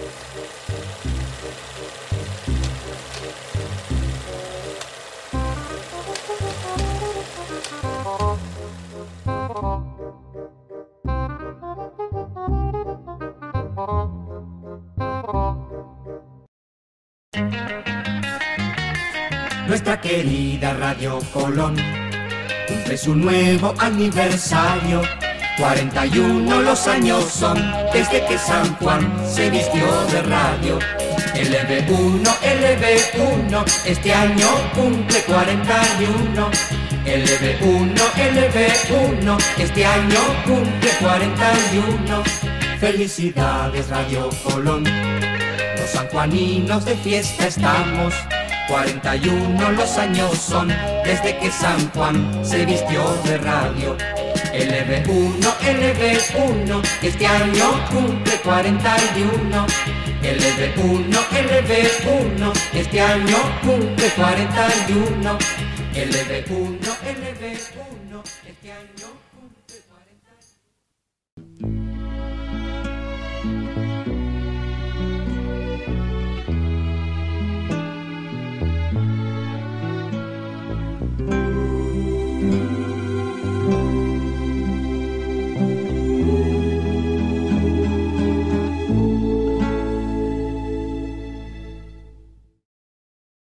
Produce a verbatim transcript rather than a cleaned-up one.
Nuestra querida Radio Colón cumple su nuevo aniversario. cuarenta y uno los años son desde que San Juan se vistió de radio. L B uno, L B uno, este año cumple cuarenta y uno. L B uno, L B uno, este año cumple cuarenta y uno. Felicidades Radio Colón, los sanjuaninos de fiesta estamos. cuarenta y uno los años son desde que San Juan se vistió de radio. L B uno, L B uno, este año cumple cuarenta y uno. L B uno, L B uno, este año cumple cuarenta y uno. L B uno, L B uno, este año